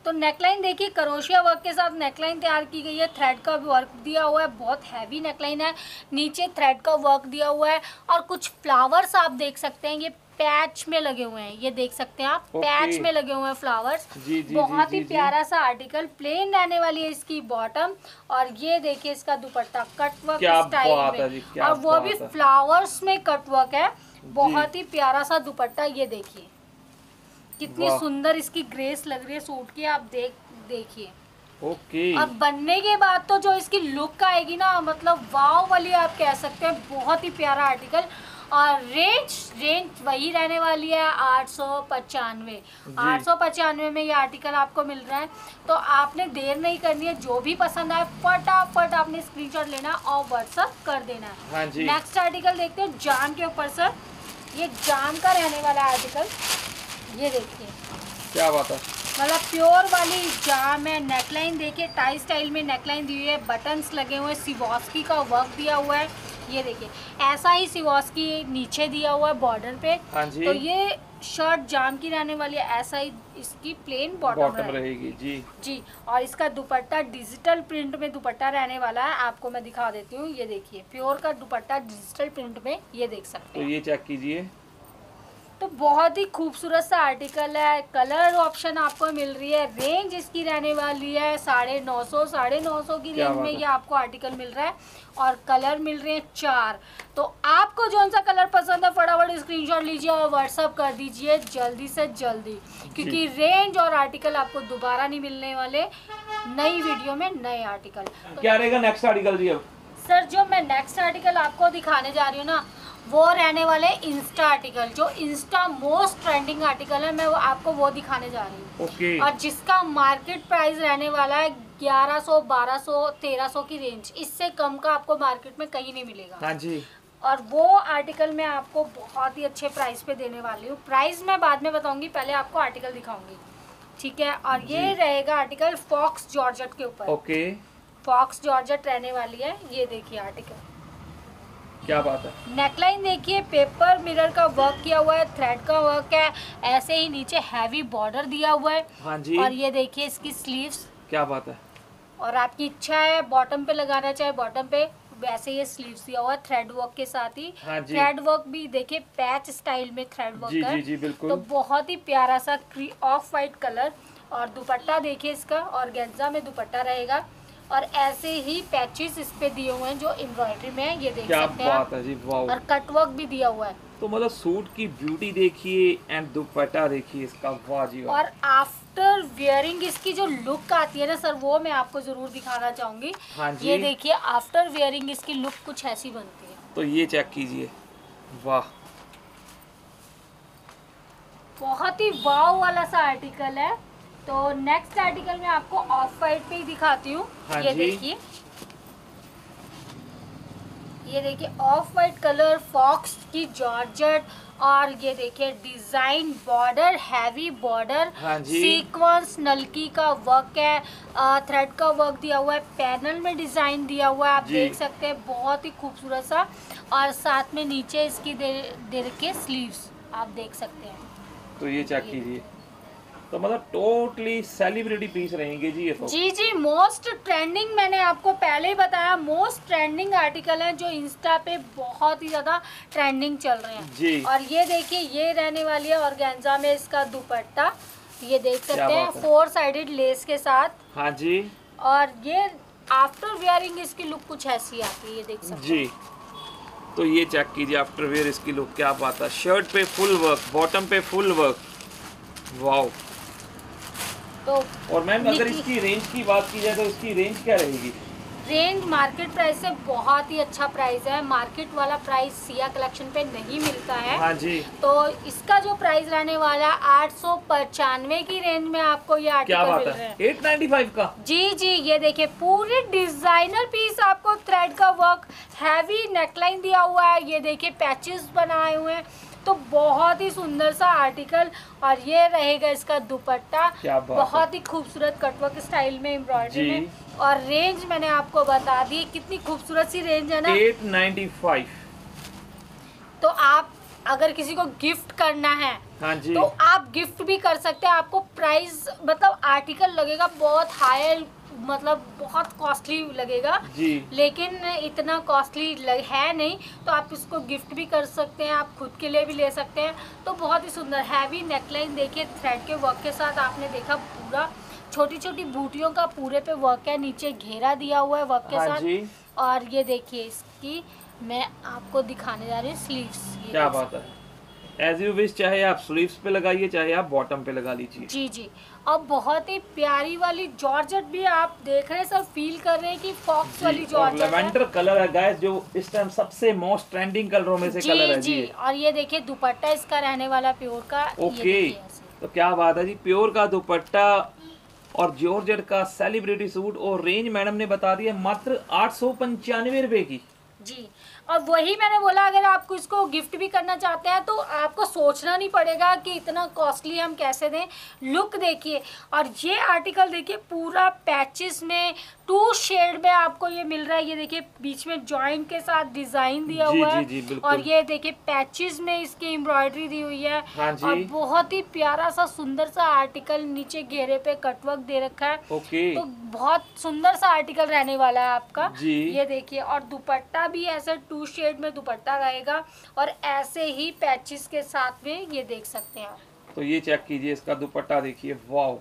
तो नेकलाइन देखिए क्रोशिया वर्क के साथ नेकलाइन तैयार की गई है, थ्रेड का वर्क दिया हुआ है, बहुत हैवी नेकलाइन है, नीचे थ्रेड का वर्क दिया हुआ है और कुछ फ्लावर्स आप देख सकते हैं, ये पैच में लगे हुए हैं, ये देख सकते हैं आप, पैच में लगे हुए हैं फ्लावर्स। बहुत ही प्यारा सा आर्टिकल, प्लेन रहने वाली है इसकी बॉटम और ये देखिए इसका दुपट्टा कटवर्क स्टाइल में और वो भी फ्लावर्स में कटवर्क है, बहुत ही प्यारा सा दुपट्टा। ये देखिए कितनी सुंदर इसकी ग्रेस लग रही है सूट की, आप देखिए। ओके। और बनने के बाद तो जो इसकी लुक आएगी ना, मतलब वाव वाली आप कह सकते हैं, बहुत ही प्यारा आर्टिकल। और रेंज वही रहने वाली है 895। 895 में ये आर्टिकल आपको मिल रहा है। तो आपने देर नहीं करनी है, जो भी पसंद आए फटाफट आपने स्क्रीनशॉट लेना और व्हाट्सअप कर देना है। हाँ जी। नेक्स्ट आर्टिकल देखते हैं जाम के ऊपर सर, ये जाम का रहने वाला आर्टिकल, ये देखिए क्या बात है, मतलब प्योर वाली जाम है। नेकलाइन देखिए टाई स्टाइल में नेकलाइन दी हुई है, बटन्स लगे हुए हैं, सिवॉस्की का वर्क दिया हुआ है। ये देखिए ऐसा ही सिवॉस्की नीचे दिया हुआ है बॉर्डर पे। हाँ जी। तो ये शर्ट जाम की रहने वाली है, ऐसा ही इसकी प्लेन बॉटम रहेगी जी। और इसका दुपट्टा डिजिटल प्रिंट में दुपट्टा रहने वाला है, आपको मैं दिखा देती हूँ। ये देखिए प्योर का दुपट्टा डिजिटल प्रिंट में, ये देख सकते हैं। तो ये चेक कीजिए, तो बहुत ही खूबसूरत सा आर्टिकल है, कलर ऑप्शन आपको मिल रही है। रेंज इसकी रहने वाली है 950 की रेंज में ये आपको आर्टिकल मिल रहा है और कलर मिल रहे हैं 4। तो आपको जौन सा कलर पसंद है फटाफट स्क्रीनशॉट लीजिए और व्हाट्सअप कर दीजिए जल्दी से जल्दी, क्योंकि रेंज और आर्टिकल आपको दोबारा नहीं मिलने वाले, नई वीडियो में नए आर्टिकल। क्या रहेगा नेक्स्ट आर्टिकल जी? अब सर जो मैं नेक्स्ट आर्टिकल आपको दिखाने जा रही हूँ ना, वो रहने वाले इंस्टा आर्टिकल, जो इंस्टा मोस्ट ट्रेंडिंग आर्टिकल है, मैं वो आपको वो दिखाने जा रही हूँ। ओके। और जिसका मार्केट प्राइस रहने वाला है 1100, 1200, 1300 की रेंज, इससे कम का आपको मार्केट में कहीं नहीं मिलेगा। हाँ जी। और वो आर्टिकल मैं आपको बहुत ही अच्छे प्राइस पे देने वाली हूँ। प्राइस मैं बाद में बताऊंगी, पहले आपको आर्टिकल दिखाऊंगी, ठीक है। और ये रहेगा आर्टिकल फॉक्स जॉर्जेट के ऊपर। ओके। फॉक्स जॉर्जेट रहने वाली है, ये देखिए आर्टिकल, क्या बात है। नेकलाइन देखिए पेपर मिरर का वर्क किया हुआ है, थ्रेड का वर्क है, ऐसे ही नीचे हैवी बॉर्डर दिया हुआ है। हाँ जी। और ये देखिए इसकी स्लीव्स, क्या बात है। और आपकी इच्छा है बॉटम पे लगाना चाहे बॉटम पे, वैसे ये स्लीव्स दिया हुआ है थ्रेड वर्क के साथ ही। हाँ जी। थ्रेड वर्क भी देखिए पैच स्टाइल में थ्रेड वर्क जी, है। जी, जी, बिल्कुल। तो बहुत ही प्यारा सा ऑफ वाइट कलर। और दुपट्टा देखिए इसका, और गेंजा में दुपट्टा रहेगा और ऐसे ही पैचेस इस पे दिए हुए हैं जो एम्ब्रॉयडरी में है, ये देख सकते हैं। क्या बात है जी, वाओ। और कटवर्क भी दिया हुआ है। तो मतलब सूट की ब्यूटी देखिए एंड दुपट्टा देखिए इसका, वाह जी वाह। और आफ्टर वेयरिंग इसकी जो लुक आती है ना सर, वो मैं आपको जरूर दिखाना चाहूंगी। हाँ जी। ये देखिए आफ्टर वेयरिंग इसकी लुक कुछ ऐसी बनती है। तो ये चेक कीजिए, वाह, बहुत ही वाव वाला सा आर्टिकल है। तो नेक्स्ट आर्टिकल मैं आपको ऑफ वाइट पे ही दिखाती हूँ। हाँ ये जी। देखिए, ये देखिए ऑफ वाइट कलर, फॉक्स की जॉर्जेट, और ये देखिए डिजाइन बॉर्डर, हैवी बॉर्डर, हाँ जी। सीक्वेंस नलकी का वर्क है, थ्रेड का वर्क दिया हुआ है, पैनल में डिजाइन दिया हुआ है, आप जी। देख सकते हैं, बहुत ही खूबसूरत सा। और साथ में नीचे इसकी दे के स्लीव्स आप देख सकते हैं। तो ये चेक कीजिए, तो मतलब टोटली सेलिब्रिटी पीस रहेंगे जी ये तो। जी मोस्ट ट्रेंडिंग, मैंने आपको पहले ही बताया, मोस्ट ट्रेंडिंग आर्टिकल है जो इंस्टा पे बहुत ही ज्यादा ट्रेंडिंग चल रहे हैं जी। और ये देखिए ये रहने वाली है ऑर्गेन्जा में इसका दुपट्टा, ये देख सकते हैं, 4 साइडेड लेस के साथ। हाँ जी। और ये आफ्टर वेयरिंग इसकी लुक कुछ ऐसी आती है, ये देख सकते हैं जी। तो ये चेक कीजिए आफ्टर वेयर इसकी लुक, क्या बात है। शर्ट पे फुल वर्क, बॉटम पे फुल वर्क, वाओ। तो और मैम अगर इसकी रेंज की बात की जाए तो इसकी रेंज क्या रहेगी? रेंज मार्केट प्राइस से बहुत ही अच्छा प्राइस है, मार्केट वाला प्राइस सिया कलेक्शन पे नहीं मिलता है। हाँ जी। तो इसका जो प्राइस रहने वाला है 895 की रेंज में आपको ये आर्टिकल मिल रहे हैं। 895 का? जी, ये देखिए पूरे डिजाइनर पीस, आपको थ्रेड का वर्क, हैवी नेकलाइन दिया हुआ है, ये देखिए पैचेस बनाए हुए हैं, तो बहुत ही सुंदर सा आर्टिकल। और ये रहेगा इसका दुपट्टा, बहुत ही खूबसूरत कटवर्क स्टाइल में एम्ब्रॉयडरी में। और रेंज मैंने आपको बता दी, कितनी खूबसूरत सी रेंज है ना, 895। तो आप अगर किसी को गिफ्ट करना है, हाँ जी, तो आप आप गिफ्ट भी कर सकते हैं। आपको प्राइस मतलब आर्टिकल लगेगा बहुत हाई, मतलब बहुत कॉस्टली लगेगा जी, लेकिन इतना कॉस्टली है नहीं, तो आप इसको गिफ्ट भी कर सकते हैं, आप खुद के लिए भी ले सकते हैं। तो बहुत ही सुंदर हैवी नेकलाइन देखिए, थ्रेड के वर्क के साथ आपने देखा पूरा छोटी छोटी बूटियों का पूरे पे वर्क है, नीचे घेरा दिया हुआ है वर्क के हाँ साथ जी, और ये देखिए इसकी मैं आपको दिखाने जा रही हूँ स्लीव्स। क्या बात है। एज यू विश, चाहे आप स्लीव्स पे लगाइए चाहे आप बॉटम पे लगा लीजिए। जी जी, और बहुत ही प्यारी वाली जॉर्जेट भी आप देख रहे हैं सर, फील कर रहे हैं कि फॉक्स वाली जॉर्जेट है। लेवेंडर कलर है गाइस, जो इस टाइम सबसे मोस्ट ट्रेंडिंग कलरों में से कलर है जी। और ये देखिए दुपट्टा इसका रहने वाला प्योर का। ओके, तो क्या बात है जी, प्योर का दुपट्टा और जॉर्जेट का सेलिब्रिटी सूट। और रेंज मैडम ने बता दी है मात्र 895 रुपए की जी। और वही मैंने बोला, अगर आपको इसको गिफ्ट भी करना चाहते हैं तो आपको सोचना नहीं पड़ेगा कि इतना कॉस्टली हम कैसे दें। लुक देखिए, और ये आर्टिकल देखिए पूरा पैचेस में 2 शेड में आपको ये मिल रहा है। ये देखिए बीच में जॉइंट के साथ डिजाइन दिया हुआ है। जी, और ये देखिए पैचेस में इसकी एम्ब्रॉयडरी दी हुई है। हाँ जी। और बहुत ही प्यारा सा सुंदर सा आर्टिकल, नीचे घेरे पे कटवर्क दे रखा है। ओके, तो बहुत सुंदर सा आर्टिकल रहने वाला है आपका जी। ये देखिए, और दुपट्टा भी ऐसे 2 शेड में दुपट्टा रहेगा और ऐसे ही पैचेस के साथ में ये देख सकते हैं आप। तो ये चेक कीजिए, इसका दुपट्टा देखिए, वाव।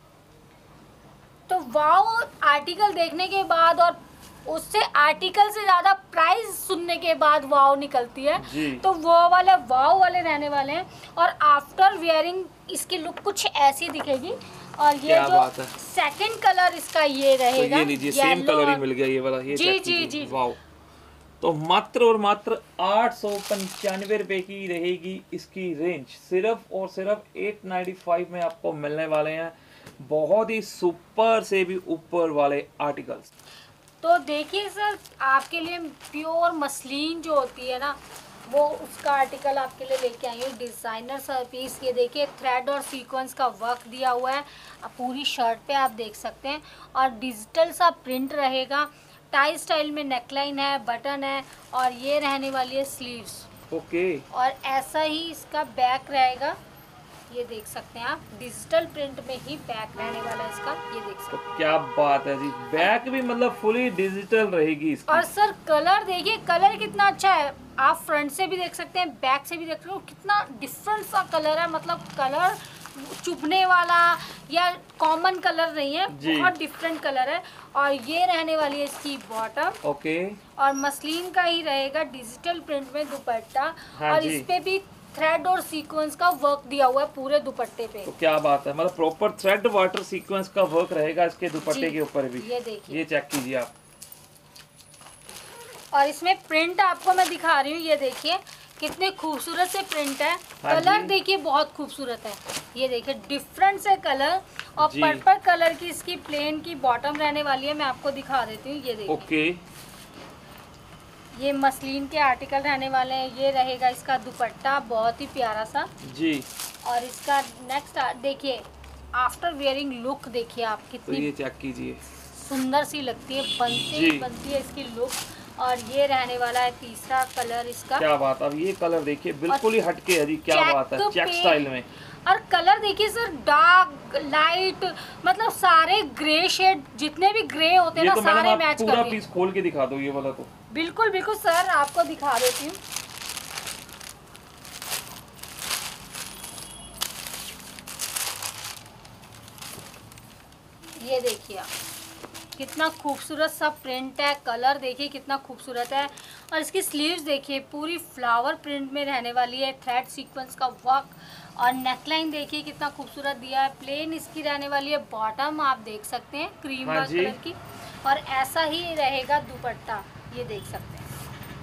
तो वाव आर्टिकल देखने के बाद और उससे आर्टिकल से ज्यादा प्राइस सुनने के बाद वाव निकलती है जी। तो वो वाले वाव वाले रहने वाले हैं। और आफ्टर वेयरिंग इसकी लुक कुछ ऐसी दिखेगी। और ये जो सेकंड कलर इसका ये रहेगा, तो ये लीजिए, सेम कलर ही मिल गया ये वाला। ये जी जी जी, वाव। तो मात्र और मात्र 895 रुपए की रहेगी इसकी रेंज। सिर्फ और सिर्फ 895 में आपको मिलने वाले हैं बहुत ही सुपर से भी ऊपर वाले आर्टिकल्स। तो देखिए सर, आपके लिए प्योर मसलिन जो होती है ना, वो उसका आर्टिकल आपके लिए लेके आई हूँ। डिज़ाइनर सा पीस, ये देखिए थ्रेड और सीक्वेंस का वर्क दिया हुआ है पूरी शर्ट पे, आप देख सकते हैं। और डिजिटल सा प्रिंट रहेगा, टाई स्टाइल में नेकलाइन है, बटन है, और ये रहने वाली है स्लीव्स। ओके, और ऐसा ही इसका बैक रहेगा, ये देख सकते हैं आप, डिजिटल प्रिंट में ही बैक रहने वाला है इसका, ये देख सकते हैं। तो क्या बात है जी, बैक भी मतलब फुली डिजिटल रहेगी इसकी। और सर कलर देखिए, कलर कितना अच्छा है, आप फ्रंट से भी देख सकते हैं, बैक से भी देख सकते हो, कितना डिफरेंट सा कलर है। मतलब कलर चुभने वाला या कॉमन कलर नहीं है, बहुत डिफरेंट कलर है। और ये रहने वाली है इसकी बॉटम। ओके, और मसलिन का ही रहेगा, डिजिटल प्रिंट में दुपट्टा। हाँ और जी। इस पे भी थ्रेड और सीक्वेंस का वर्क दिया हुआ है पूरे दुपट्टे पे। तो क्या बात है, मतलब प्रॉपर थ्रेड वाटर सीक्वेंस का वर्क रहेगा इसके दुपट्टे के ऊपर भी। ये देखिए, ये चेक कीजिए आप। और इसमें प्रिंट आपको मैं दिखा रही हूँ, ये देखिए कितने खूबसूरत से प्रिंट है। हाँ कलर जी। देखिए बहुत खूबसूरत है, ये देखिए डिफरेंट से कलर। और पर्पल कलर की इसकी प्लेन की बॉटम रहने वाली है, मैं आपको दिखा देती हूँ। ये देखिए, ओके, ये मसलिन के आर्टिकल रहने वाले हैं। ये रहेगा इसका दुपट्टा, बहुत ही प्यारा सा जी। और इसका नेक्स्ट देखिए, आफ्टर वेयरिंग लुक देखिए आप, तो कितनी ये चेक कीजिए, सुंदर सी लगती है, बनती है इसकी लुक। और ये रहने वाला है तीसरा कलर इसका। क्या बात, अब ये कलर देखिए बिल्कुल ही हटके है जी, क्या बात है, चेक स्टाइल में। और कलर देखिए सर, डार्क लाइट, मतलब सारे ग्रे शेड, जितने भी ग्रे होते हैं ना, तो सारे मैच पूरा करते पीस खोल के दिखा दो ये वाला। तो बिल्कुल बिल्कुल सर, आपको दिखा देती हूँ। ये देखिए आप, कितना खूबसूरत सा प्रिंट है, कलर देखिए कितना खूबसूरत है। और इसकी स्लीव्स देखिए पूरी फ्लावर प्रिंट में रहने वाली है, थ्रेड सीक्वेंस का वर्क। और नेकलाइन देखिए कितना खूबसूरत दिया है, प्लेन इसकी रहने वाली है। बॉटम आप देख सकते हैं क्रीम कलर की, और ऐसा ही रहेगा दुपट्टा, ये देख सकते हैं।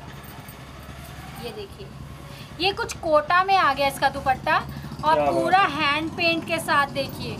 ये देखिए, ये कुछ कोटा में आ गया इसका दुपट्टा, और पूरा हैंड पेंट के साथ देखिए,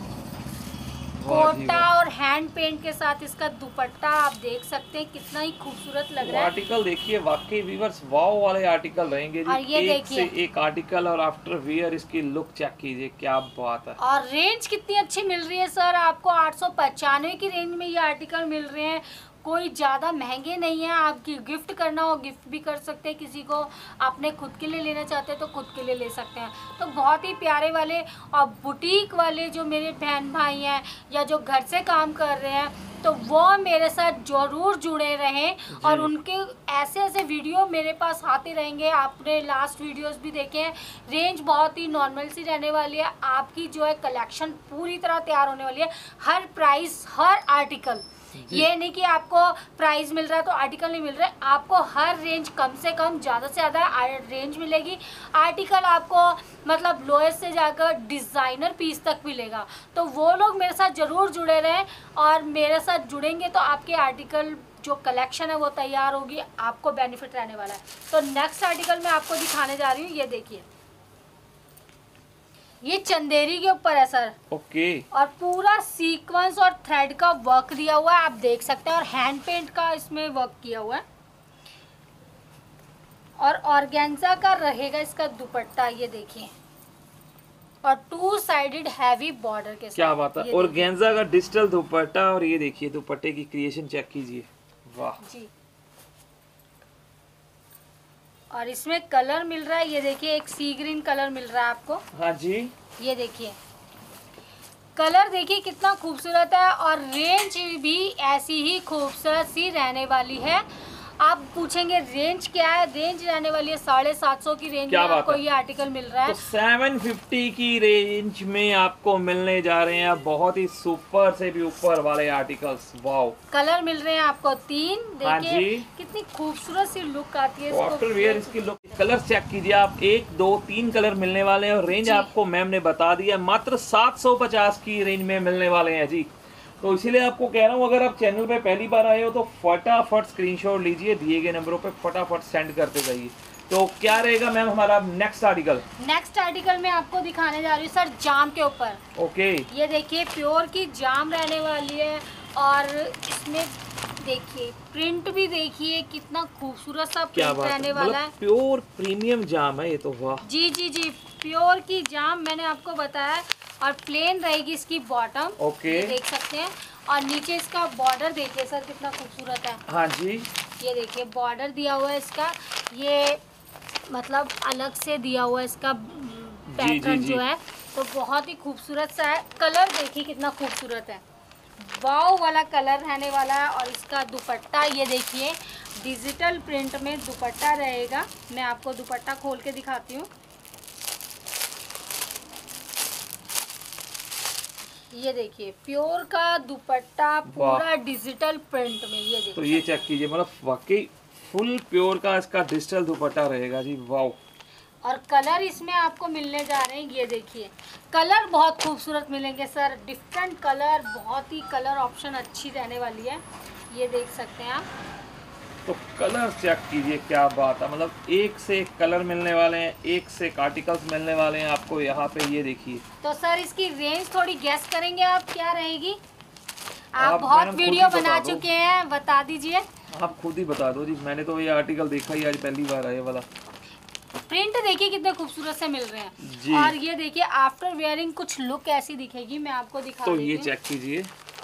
कोटा और हैंड पेंट के साथ इसका दुपट्टा आप देख सकते हैं, कितना ही खूबसूरत लग रहा है। आर्टिकल देखिए, वाकई व्यूअर्स वाव वाले आर्टिकल रहेंगे जी। और ये एक देखिए, से एक आर्टिकल, और आफ्टर वियर इसकी लुक चेक कीजिए, क्या बात है। और रेंज कितनी अच्छी मिल रही है सर, आपको 895 की रेंज में ये आर्टिकल मिल रहे हैं। कोई ज़्यादा महंगे नहीं है। आपकी गिफ्ट करना हो गिफ्ट भी कर सकते हैं किसी को, अपने खुद के लिए लेना चाहते हैं तो खुद के लिए ले सकते हैं। तो बहुत ही प्यारे वाले और बुटीक वाले जो मेरे बहन भाई हैं या जो घर से काम कर रहे हैं तो वो मेरे साथ ज़रूर जुड़े रहें और उनके ऐसे ऐसे वीडियो मेरे पास आते रहेंगे। आपने लास्ट वीडियोस भी देखे हैं। रेंज बहुत ही नॉर्मल सी रहने वाली है। आपकी जो है कलेक्शन पूरी तरह तैयार होने वाली है। हर प्राइस हर आर्टिकल, ये नहीं कि आपको प्राइस मिल रहा है तो आर्टिकल नहीं मिल रहा है। आपको हर रेंज कम से कम ज़्यादा से ज़्यादा रेंज मिलेगी। आर्टिकल आपको मतलब लोएस्ट से जाकर डिज़ाइनर पीस तक मिलेगा। तो वो लोग मेरे साथ ज़रूर जुड़े रहें और मेरे साथ जुड़ेंगे तो आपके आर्टिकल जो कलेक्शन है वो तैयार होगी, आपको बेनिफिट रहने वाला है। तो नेक्स्ट आर्टिकल मैं आपको दिखाने जा रही हूँ। ये देखिए, ये चंदेरी के ऊपर है सर। ओके। और पूरा सीक्वेंस और थ्रेड का वर्क दिया हुआ है, आप देख सकते हैं। और हैंड पेंट का इसमें वर्क किया हुआ है और ऑर्गेन्जा का रहेगा इसका दुपट्टा। ये देखिए, और 2 साइडेड हैवी बॉर्डर के साथ। क्या बात है। ऑर्गेन्जा का डिजिटल दुपट्टा और ये देखिए दुपट्टे की क्रिएशन चेक कीजिए, वाह जी। और इसमें कलर मिल रहा है, ये देखिए एक सी ग्रीन कलर मिल रहा है आपको। हाँ जी, ये देखिए कलर देखिए कितना खूबसूरत है और रेंज भी ऐसी ही खूबसूरत सी रहने वाली है। आप पूछेंगे रेंज क्या है, रेंज रहने वाली है 750 की रेंज में आपको ये आर्टिकल मिल रहा है। तो 750 की रेंज में आपको मिलने जा रहे हैं बहुत ही सुपर से भी ऊपर वाले आर्टिकल्स। वाओ, कलर मिल रहे हैं आपको 3। हाँ देखिए जी, कितनी खूबसूरत सी लुक आती है। आफ्टर वेयर इसकी लुक, कलर चेक कीजिए आप, 1 2 3 कलर मिलने वाले हैं और रेंज आपको मैम ने बता दिया मात्र 750 की रेंज में मिलने वाले हैं जी। तो इसीलिए आपको कह रहा हूँ अगर आप चैनल पे पहली बार आए हो तो फटाफट स्क्रीनशॉट लीजिए, दिए गए नंबरों पे फटाफट सेंड करते जाइए। तो क्या रहेगा मैम हमारा नेक्स्ट आर्टिकल? नेक्स्ट आर्टिकल मैं आपको दिखाने जा रही हूँ सर जाम के ऊपर। ओके, ये देखिए प्योर की जाम रहने वाली है और इसमें देखिए प्रिंट भी देखिए कितना खूबसूरत सा प्रिंट रहने वाला है। प्योर प्रीमियम जाम है ये तो, वाह। जी जी जी, प्योर की जाम मैंने आपको बताया। और प्लेन रहेगी इसकी बॉटम, ओके, देख सकते हैं। और नीचे इसका बॉर्डर देखिए सर कितना खूबसूरत है। हाँ जी, ये देखिए बॉर्डर दिया हुआ है इसका, ये मतलब अलग से दिया हुआ है इसका पैटर्न जो है, तो बहुत ही खूबसूरत सा है। कलर देखिए कितना खूबसूरत है, वाव वाला कलर रहने वाला है। और इसका दुपट्टा ये देखिए डिजिटल प्रिंट में दुपट्टा रहेगा। मैं आपको दुपट्टा खोल के दिखाती हूँ। ये देखिए प्योर का दुपट्टा पूरा डिजिटल प्रिंट में, ये देखिए। तो ये चेक कीजिए, मतलब वाकई फुल प्योर का इसका डिजिटल दुपट्टा रहेगा जी, वाव। और कलर इसमें आपको मिलने जा रहे हैं, ये देखिए कलर बहुत खूबसूरत मिलेंगे सर, डिफरेंट कलर, बहुत ही कलर ऑप्शन अच्छी रहने वाली है। ये देख सकते हैं आप। तो कलर चेक कीजिए, क्या बात है, मतलब एक से एक कलर मिलने वाले हैं, एक से एक आर्टिकल्स मिलने वाले हैं आपको यहाँ पे। ये देखिए, तो सर इसकी रेंज थोड़ी गेस करेंगे आप क्या रहेगी? आप बहुत वीडियो बना चुके हैं, बता दीजिए। आप खुद ही बता दो जी, मैंने तो ये आर्टिकल देखा ही आज पहली बार है ये वाला। प्रिंट देखिए कितने खूबसूरत से मिल रहे हैं जी। और ये देखिए आफ्टर वेयरिंग कुछ लुक ऐसी दिखेगी, मैं आपको दिखा तो ये चेक कीजिए,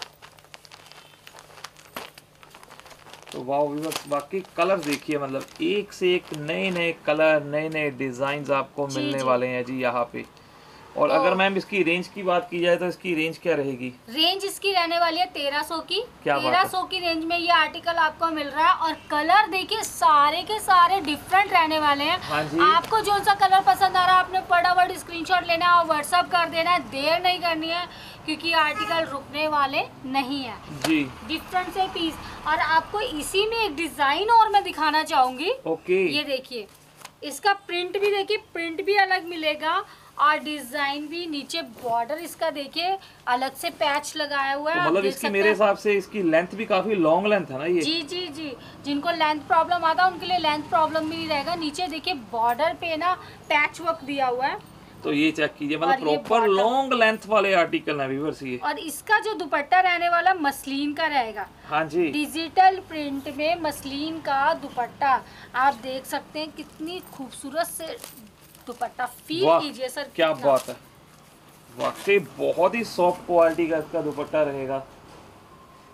तो वाओ व्यूअर्स, बाकी कलर देखिए, मतलब एक से एक नए नए कलर, नए नए डिजाइन आपको मिलने वाले हैं जी यहाँ पे। और तो अगर मैम इसकी रेंज की बात की जाए तो इसकी रेंज क्या रहेगी? रेंज इसकी रहने वाली है 1300 की। 1300 की रेंज में ये आर्टिकल आपको मिल रहा है। और कलर देखिए सारे के सारे डिफरेंट रहने वाले हैं। हाँ जी। आपको जो सा कलर पसंद आ रहा है आपने फटाफट स्क्रीनशॉट लेना है और व्हाट्सअप कर देना है, देर नहीं करनी है क्योंकि आर्टिकल रुकने वाले नहीं है जी। डिफरेंट से पीस। और आपको इसी में एक डिजाइन और मैं दिखाना चाहूंगी। ओके, ये देखिए इसका प्रिंट भी देखिए, प्रिंट भी अलग मिलेगा और डिजाइन भी। नीचे बॉर्डर इसका देखिए अलग से पैच लगाया हुआ है। तो मतलब इसकी मेरे हिसाब से इसकी लेंथ भी काफी लॉन्ग लेंथ है ना ये? जी जी जी, जिनको लेंथ प्रॉब्लम आता है उनके लिए लेंथ प्रॉब्लम भी नहीं रहेगा। नीचे देखिए बॉर्डर पे ना पैच वर्क दिया हुआ है। तो ये चेक कीजिए, मतलब प्रॉपर लॉन्ग लेंथ वाले आर्टिकल है व्यूअर्स ये। और इसका जो दुपट्टा रहने वाला मसलिन का रहेगा। हाँ जी, डिजिटल प्रिंट में मसलिन का दुपट्टा आप देख सकते हैं, कितनी खूबसूरत से दुपट्टा फील कीजिए सर, क्या बात है, वाकई बहुत ही सॉफ्ट क्वालिटी का इसका दुपट्टा रहेगा।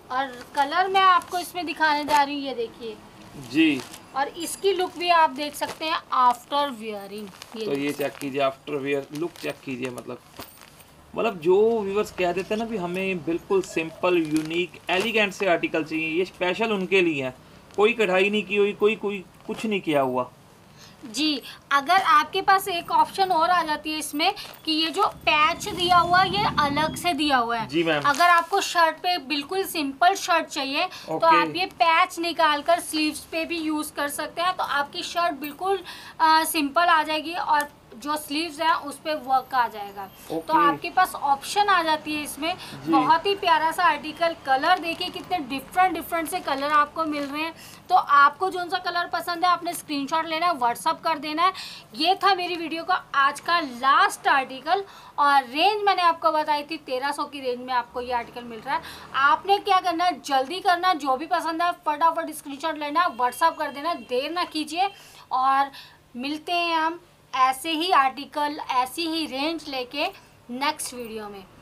और कलर मैं आपको इसमें दिखाने जा रही हूँ, ये देखिए जी। और इसकी लुक भी आप देख सकते हैं आफ्टर वियरिंग। तो ये चेक कीजिए, आफ्टर वियर लुक चेक कीजिए। मतलब जो व्यूअर्स कह देते हैं ना भी हमें बिल्कुल सिंपल, यूनिक, एलिगेंट से आर्टिकल चाहिए, ये स्पेशल उनके लिए है। कोई कढ़ाई नहीं की हुई, कोई कुछ नहीं किया हुआ जी। अगर आपके पास एक ऑप्शन और आ जाती है इसमें कि ये जो पैच दिया हुआ है ये अलग से दिया हुआ है जी मैम। अगर आपको शर्ट पे बिल्कुल सिंपल शर्ट चाहिए तो आप ये पैच निकाल कर स्लीव्स पे भी यूज कर सकते हैं, तो आपकी शर्ट बिल्कुल सिंपल आ जाएगी और जो स्लीव्स है उस पे वर्क आ जाएगा। तो आपके पास ऑप्शन आ जाती है इसमें। बहुत ही प्यारा सा आर्टिकल। कलर देखिए कितने डिफरेंट से कलर आपको मिल रहे हैं। तो आपको जो सा कलर पसंद है आपने स्क्रीनशॉट लेना है, व्हाट्सअप कर देना है। ये था मेरी वीडियो का आज का लास्ट आर्टिकल और रेंज मैंने आपको बताई थी 1300 की रेंज में आपको ये आर्टिकल मिल रहा है। आपने क्या करना है, जल्दी करना, जो भी पसंद है फटाफट स्क्रीनशॉट लेना, व्हाट्सअप कर देना, देर ना कीजिए। और मिलते हैं हम ऐसे ही आर्टिकल, ऐसी ही रेंज लेके नेक्स्ट वीडियो में।